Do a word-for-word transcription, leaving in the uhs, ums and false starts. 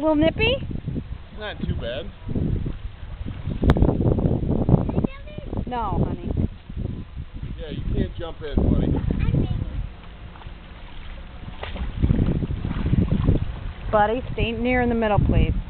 little nippy? Not too bad. No, honey. Yeah, you can't jump in, buddy. Buddy, stay near in the middle, please.